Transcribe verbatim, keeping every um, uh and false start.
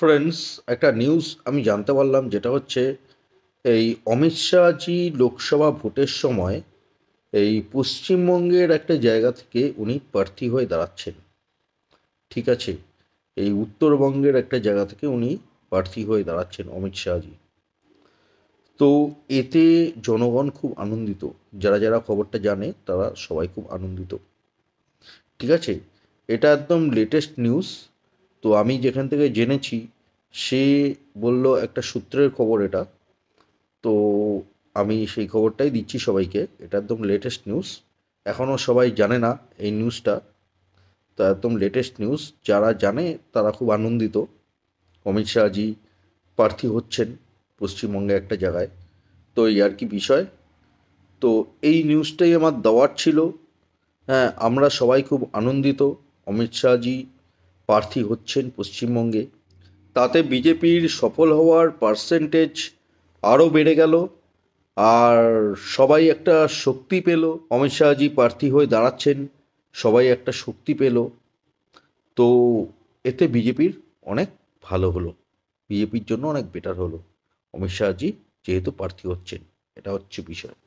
Friends, একটা news আমি জানতে পারলাম, যেটা হচ্ছে এই অমিত শাহজি লোকসভা ভোটের সময় এই পশ্চিমবঙ্গের একটা জায়গা থেকে উনি প্রার্থী হয়ে দাঁড়াচ্ছেন। ঠিক আছে, এই উত্তরবঙ্গের একটা জায়গা থেকে উনি প্রার্থী হয়ে দাঁড়াচ্ছেন অমিত শাহজি। তো এতে জনগণ খুব আনন্দিত। যারা যারা খবরটা জানে তারা সবাই খুব আনন্দিত। ঠিক আছে, এটা একদম লেটেস্ট নিউজ। তো আমি যেখান থেকে জেনেছি, সে বলল একটা সূত্রের খবর এটা। তো আমি সেই খবরটাই দিচ্ছি সবাইকে। এটা একদম লেটেস্ট নিউজ, এখনও সবাই জানে না এই নিউজটা। তো একদম লেটেস্ট নিউজ, যারা জানে তারা খুব আনন্দিত। অমিত শাহজি প্রার্থী হচ্ছেন পশ্চিমবঙ্গে একটা জায়গায়। তো এই আর কি বিষয়। তো এই নিউজটাই আমার দেওয়ার ছিল। হ্যাঁ, আমরা সবাই খুব আনন্দিত। অমিত শাহজি প্রার্থী হচ্ছেন পশ্চিমবঙ্গে, তাতে বিজেপির সফল হওয়ার পার্সেন্টেজ আরও বেড়ে গেল। আর সবাই একটা শক্তি পেল। অমিত শাহজি প্রার্থী হয়ে দাঁড়াচ্ছেন, সবাই একটা শক্তি পেল। তো এতে বিজেপির অনেক ভালো হলো, বিজেপির জন্য অনেক বেটার হলো অমিত শাহজি যেহেতু প্রার্থী হচ্ছেন। এটা হচ্ছে বিষয়।